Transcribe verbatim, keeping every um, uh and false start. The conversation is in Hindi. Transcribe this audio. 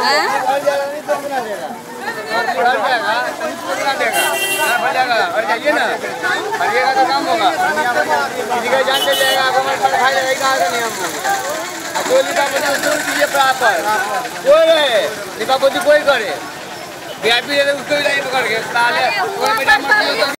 और जाइए ना, हरिएगा तो काम होगा। किसी का जान चल जाएगा, आपको मर खाई जाएगा, कहाँ का नियम है। कोई लिखा बोली उसको कीजिए प्रॉपर, कोई रहे लिखा बोली कोई करे, वीआईपी उसको भी जाइए पकड़ के, कोई बेटा मत